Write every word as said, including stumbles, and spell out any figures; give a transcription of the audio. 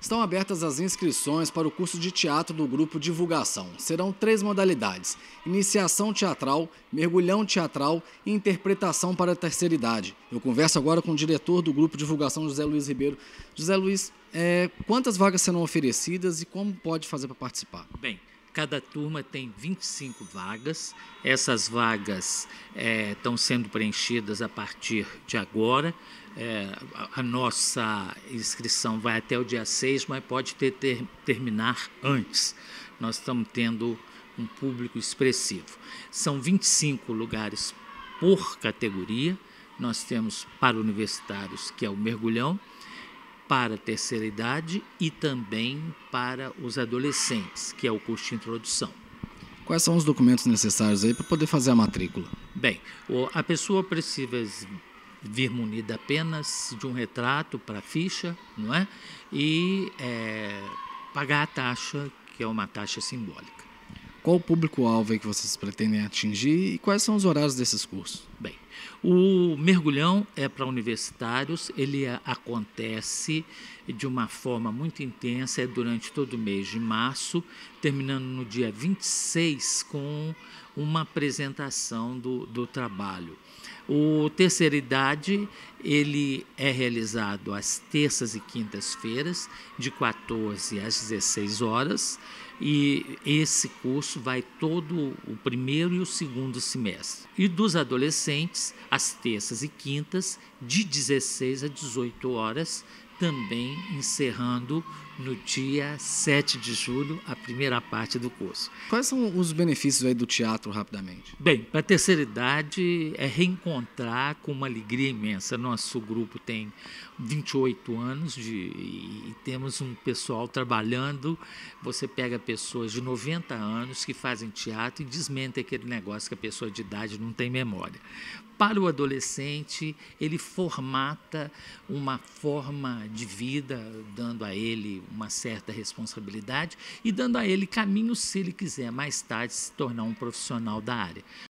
Estão abertas as inscrições para o curso de teatro do grupo Divulgação. Serão três modalidades: iniciação teatral, mergulhão teatral e interpretação para a terceira idade. Eu converso agora com o diretor do grupo Divulgação, José Luiz Ribeiro. José Luiz, é, quantas vagas serão oferecidas e como pode fazer para participar? Bem, cada turma tem vinte e cinco vagas. Essas vagas é, estão sendo preenchidas a partir de agora. É, a, a nossa inscrição vai até o dia seis, mas pode ter, ter, terminar antes. Nós estamos tendo um público expressivo. São vinte e cinco lugares por categoria. Nós temos para universitários, que é o mergulhão, para a terceira idade e também para os adolescentes, que é o curso de introdução. Quais são os documentos necessários aí para poder fazer a matrícula? Bem, a pessoa precisa vir munida apenas de um retrato para a ficha, não é? E é, pagar a taxa, que é uma taxa simbólica. Qual o público-alvo aí que vocês pretendem atingir e quais são os horários desses cursos? Bem, o mergulhão é para universitários, ele acontece de uma forma muito intensa, é durante todo o mês de março, terminando no dia vinte e seis com uma apresentação do, do trabalho. O terceira idade, ele é realizado às terças e quintas-feiras, de quatorze às dezesseis horas, e esse curso vai todo o primeiro e o segundo semestre. E dos adolescentes, às terças e quintas, de dezesseis a dezoito horas, também encerrando no dia sete de julho a primeira parte do curso. Quais são os benefícios aí do teatro, rapidamente? Bem, para a terceira idade é reencontrar com uma alegria imensa. Nosso grupo tem vinte e oito anos de, e temos um pessoal trabalhando. Você pega pessoas de noventa anos que fazem teatro e desmentem aquele negócio que a pessoa de idade não tem memória. Para o adolescente, ele formata uma forma de vida, dando a ele uma certa responsabilidade e dando a ele caminho se ele quiser mais tarde se tornar um profissional da área.